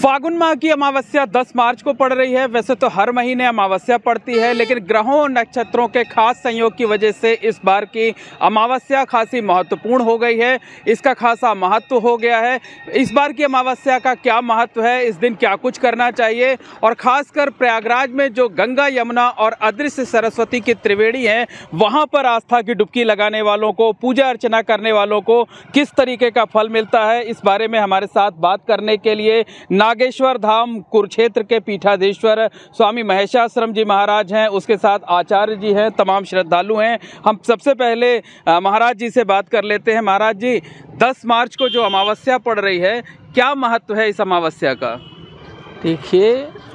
फागुन माह की अमावस्या 10 मार्च को पड़ रही है। वैसे तो हर महीने अमावस्या पड़ती है, लेकिन ग्रहों और नक्षत्रों के खास संयोग की वजह से इस बार की अमावस्या खासी महत्वपूर्ण हो गई है। इसका खासा महत्व हो गया है। इस बार की अमावस्या का क्या महत्व है, इस दिन क्या कुछ करना चाहिए, और ख़ासकर प्रयागराज में जो गंगा, यमुना और अदृश्य सरस्वती की त्रिवेणी है, वहाँ पर आस्था की डुबकी लगाने वालों को, पूजा अर्चना करने वालों को किस तरीके का फल मिलता है, इस बारे में हमारे साथ बात करने के लिए नागेश्वर धाम कुरुक्षेत्र के पीठाधीश्वर स्वामी महेशाश्रम जी महाराज हैं, उसके साथ आचार्य जी हैं, तमाम श्रद्धालु हैं। हम सबसे पहले महाराज जी से बात कर लेते हैं। महाराज जी, 10 मार्च को जो अमावस्या पड़ रही है, क्या महत्व है इस अमावस्या का? देखिए,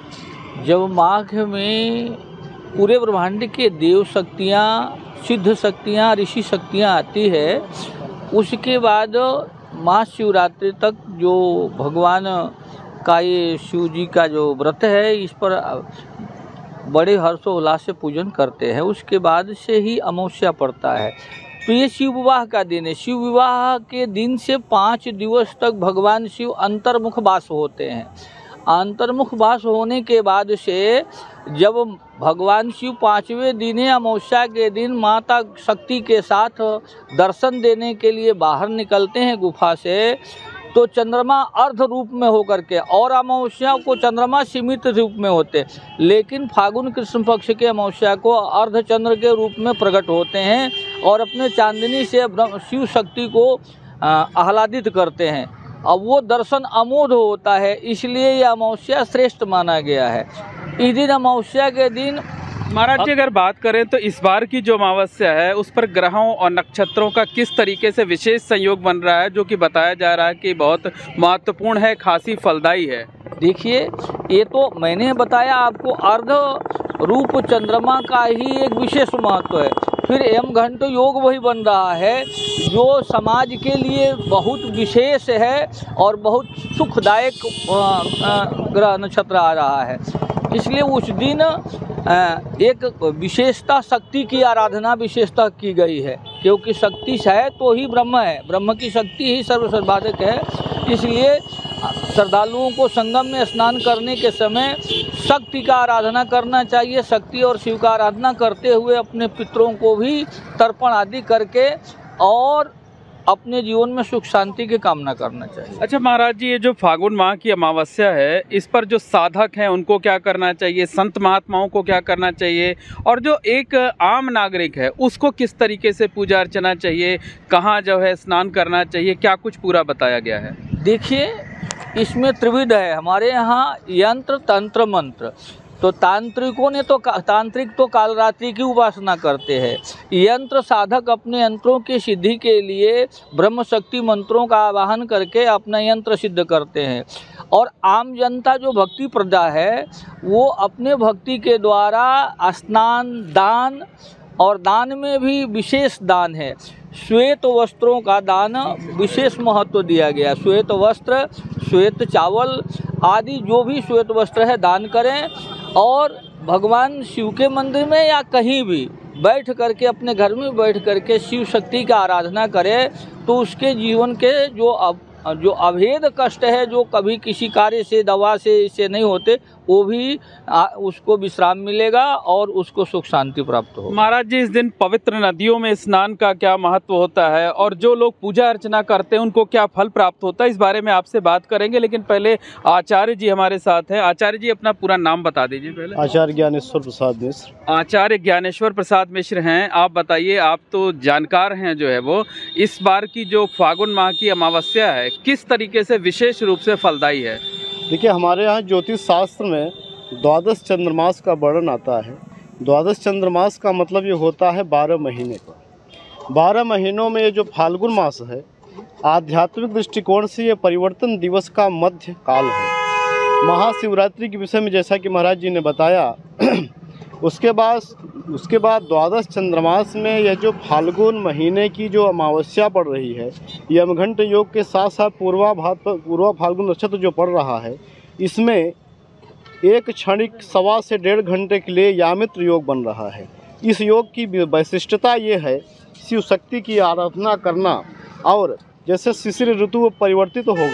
जब माघ में पूरे ब्रह्मांड के देव शक्तियाँ, सिद्ध शक्तियाँ, ऋषि शक्तियाँ आती है, उसके बाद महाशिवरात्रि तक जो भगवान का ये शिव जी का जो व्रत है, इस पर बड़े हर्षोल्लास से पूजन करते हैं। उसके बाद से ही अमावस्या पड़ता है। तो ये शिव विवाह का दिन है। शिव विवाह के दिन से 5 दिवस तक भगवान शिव अंतर्मुख वास होते हैं। अंतर्मुख वास होने के बाद से जब भगवान शिव 5वें दिन अमावस्या के दिन माता शक्ति के साथ दर्शन देने के लिए बाहर निकलते हैं गुफा से, तो चंद्रमा अर्ध रूप में होकर के, और अमावस्या को चंद्रमा सीमित रूप में होते, लेकिन फागुन कृष्ण पक्ष के अमावस्या को अर्धचंद्र के रूप में प्रकट होते हैं और अपने चांदनी से शिव शक्ति को आह्लादित करते हैं। अब वो दर्शन अमोघ होता है, इसलिए ये अमावस्या श्रेष्ठ माना गया है। इस दिन अमावस्या के दिन महाराज जी, अगर बात करें तो इस बार की जो अमावस्या है, उस पर ग्रहों और नक्षत्रों का किस तरीके से विशेष संयोग बन रहा है, जो कि बताया जा रहा है कि बहुत महत्वपूर्ण है, खासी फलदायी है? देखिए, ये तो मैंने बताया आपको, अर्ध रूप चंद्रमा का ही एक विशेष महत्व है। फिर एम घंट योग वही बन रहा है जो समाज के लिए बहुत विशेष है और बहुत सुखदायक ग्रह नक्षत्र आ रहा है। इसलिए उस दिन एक विशेषता, शक्ति की आराधना विशेषता की गई है, क्योंकि शक्ति है तो ही ब्रह्म है, ब्रह्म की शक्ति ही सर्वसर्वाधिक है। इसलिए श्रद्धालुओं को संगम में स्नान करने के समय शक्ति का आराधना करना चाहिए। शक्ति और शिव का आराधना करते हुए अपने पितरों को भी तर्पण आदि करके और अपने जीवन में सुख शांति की कामना करना चाहिए। अच्छा महाराज जी, ये जो फागुन माह की अमावस्या है, इस पर जो साधक हैं उनको क्या करना चाहिए, संत महात्माओं को क्या करना चाहिए, और जो एक आम नागरिक है उसको किस तरीके से पूजा अर्चना चाहिए, कहाँ जो है स्नान करना चाहिए, क्या कुछ पूरा बताया गया है? देखिए, इसमें त्रिविध है हमारे यहाँ, यंत्र, तंत्र, मंत्र। तो तांत्रिक तो कालरात्रि की उपासना करते हैं। यंत्र साधक अपने यंत्रों की सिद्धि के लिए ब्रह्म शक्ति मंत्रों का आवाहन करके अपना यंत्र सिद्ध करते हैं। और आम जनता जो भक्ति प्रजा है, वो अपने भक्ति के द्वारा स्नान, दान, और दान में भी विशेष दान है। श्वेत वस्त्रों का दान विशेष महत्व दिया गया। श्वेत वस्त्र, श्वेत चावल आदि जो भी श्वेत वस्त्र है दान करें, और भगवान शिव के मंदिर में या कहीं भी बैठ करके, अपने घर में बैठ करके शिव शक्ति का आराधना करें, तो उसके जीवन के जो अभेद कष्ट है, जो कभी किसी कार्य से, दवा से इससे नहीं होते, वो भी उसको विश्राम मिलेगा और उसको सुख शांति प्राप्त हो। महाराज जी, इस दिन पवित्र नदियों में स्नान का क्या महत्व होता है, और जो लोग पूजा अर्चना करते हैं उनको क्या फल प्राप्त होता है, इस बारे में आपसे बात करेंगे। लेकिन पहले आचार्य जी हमारे साथ हैं। आचार्य जी, अपना पूरा नाम बता दीजिए पहले। आचार्य ज्ञानेश्वर प्रसाद मिश्र। आचार्य ज्ञानेश्वर प्रसाद मिश्र हैं। आप बताइए, आप तो जानकार हैं जो है वो, इस बार की जो फागुन माह की अमावस्या है, किस तरीके से विशेष रूप से फलदायी है? देखिए, हमारे यहाँ ज्योतिष शास्त्र में द्वादश चंद्रमास का वर्णन आता है। द्वादश चंद्रमास का मतलब ये होता है 12 महीने का। 12 महीनों में ये जो फाल्गुन मास है, आध्यात्मिक दृष्टिकोण से ये परिवर्तन दिवस का मध्य काल है। महाशिवरात्रि के विषय में जैसा कि महाराज जी ने बताया, उसके बाद द्वादश चंद्रमास में यह जो फाल्गुन महीने की जो अमावस्या पड़ रही है, यमघंट योग के साथ साथ पूर्वा फाल्गुन नक्षत्र जो पड़ रहा है, इसमें एक क्षणिक 1.25 से 1.5 घंटे के लिए यामित्र योग बन रहा है। इस योग की वैशिष्टता ये है, शिव शक्ति की आराधना करना, और जैसे शिशिर ऋतु परिवर्तित होगा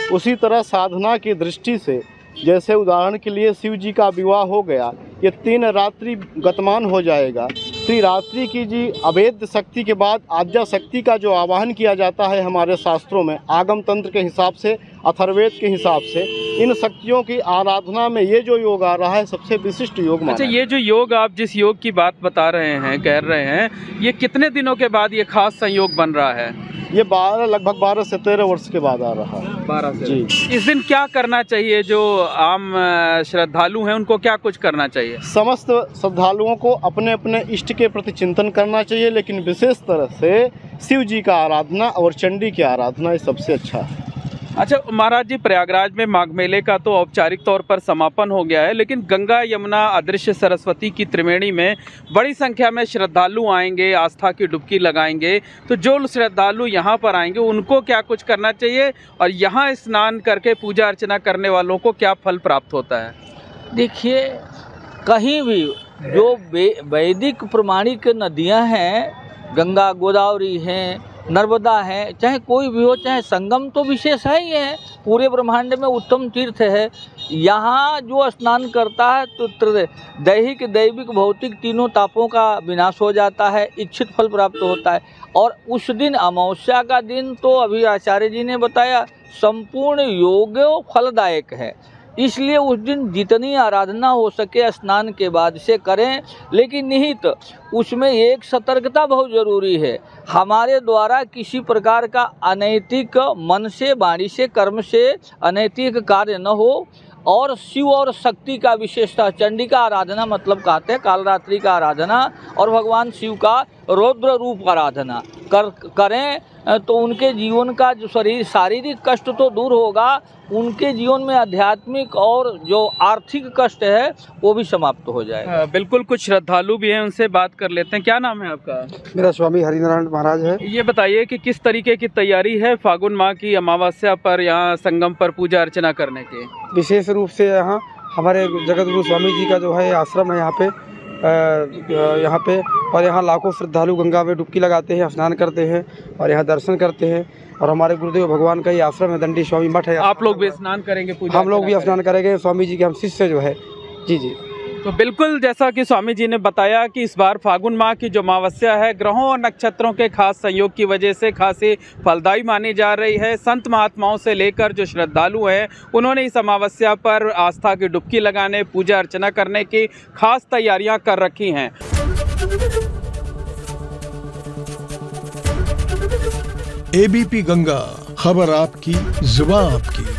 उसी तरह साधना की दृष्टि से, जैसे उदाहरण के लिए शिव जी का विवाह हो गया, ये 3 रात्रि गतमान हो जाएगा। त्रिरात्रि की जी अभेद शक्ति के बाद आद्या शक्ति का जो आवाहन किया जाता है हमारे शास्त्रों में, आगम तंत्र के हिसाब से, अथर्ववेद के हिसाब से, इन शक्तियों की आराधना में ये जो योग आ रहा है सबसे विशिष्ट योग माना। अच्छा, ये जो योग, आप जिस योग की बात बता रहे हैं, कह रहे हैं, ये कितने दिनों के बाद ये खास संयोग बन रहा है? ये लगभग 12 से 13 वर्ष के बाद आ रहा है। 12 से जी। इस दिन क्या करना चाहिए? जो आम श्रद्धालु हैं उनको क्या कुछ करना चाहिए? समस्त श्रद्धालुओं को अपने अपने इष्ट के प्रति चिंतन करना चाहिए, लेकिन विशेष तरह से शिव जी का आराधना और चंडी की आराधना ये सबसे अच्छा है। अच्छा महाराज जी, प्रयागराज में माघ मेले का तो औपचारिक तौर पर समापन हो गया है, लेकिन गंगा यमुना अदृश्य सरस्वती की त्रिवेणी में बड़ी संख्या में श्रद्धालु आएंगे, आस्था की डुबकी लगाएंगे। तो जो श्रद्धालु यहाँ पर आएंगे उनको क्या कुछ करना चाहिए, और यहाँ स्नान करके पूजा अर्चना करने वालों को क्या फल प्राप्त होता है? देखिए, कहीं भी जो वैदिक प्रमाणिक नदियाँ हैं, गंगा गोदावरी हैं, नर्मदा है, चाहे कोई भी हो, चाहे संगम तो विशेष है ही है, पूरे ब्रह्मांड में उत्तम तीर्थ है। यहाँ जो स्नान करता है तो दैहिक दैविक भौतिक तीनों तापों का विनाश हो जाता है, इच्छित फल प्राप्त होता है। और उस दिन अमावस्या का दिन तो अभी आचार्य जी ने बताया संपूर्ण योग फलदायक है, इसलिए उस दिन जितनी आराधना हो सके स्नान के बाद से करें। लेकिन निहित उसमें एक सतर्कता बहुत ज़रूरी है, हमारे द्वारा किसी प्रकार का अनैतिक मन से, वाणी से, कर्म से अनैतिक कार्य न हो। और शिव और शक्ति का विशेषता, चंडी का आराधना मतलब कहते हैं कालरात्रि का आराधना, और भगवान शिव का रौद्र रूप आराधना करें तो उनके जीवन का जो शारीरिक कष्ट तो दूर होगा, उनके जीवन में आध्यात्मिक और जो आर्थिक कष्ट है वो भी समाप्त हो जाएगा। बिल्कुल, कुछ श्रद्धालु भी हैं, उनसे बात कर लेते हैं। क्या नाम है आपका? मेरा स्वामी हरिनारायण महाराज है। ये बताइए कि किस तरीके की तैयारी है फागुन माह की अमावस्या पर यहाँ संगम पर पूजा अर्चना करने की? विशेष रूप से यहाँ हमारे जगत गुरु स्वामी जी का जो है आश्रम है यहाँ पे, और यहाँ लाखों श्रद्धालु गंगा में डुबकी लगाते हैं, स्नान करते हैं और यहाँ दर्शन करते हैं। और हमारे गुरुदेव भगवान का ये आश्रम है, दंडी स्वामी मठ है। आप लोग भी स्नान करेंगे? पूजा हम लोग भी स्नान करेंगे, स्वामी जी के हम शिष्य जो है। जी जी। तो बिल्कुल, जैसा कि स्वामी जी ने बताया कि इस बार फागुन माह की जो अमावस्या है, ग्रहों और नक्षत्रों के खास संयोग की वजह से खासी फलदायी मानी जा रही है। संत महात्माओं से लेकर जो श्रद्धालु हैं, उन्होंने इस अमावस्या पर आस्था की डुबकी लगाने, पूजा अर्चना करने की खास तैयारियां कर रखी हैं। एबीपी गंगा, खबर आपकी, जुबान आपकी।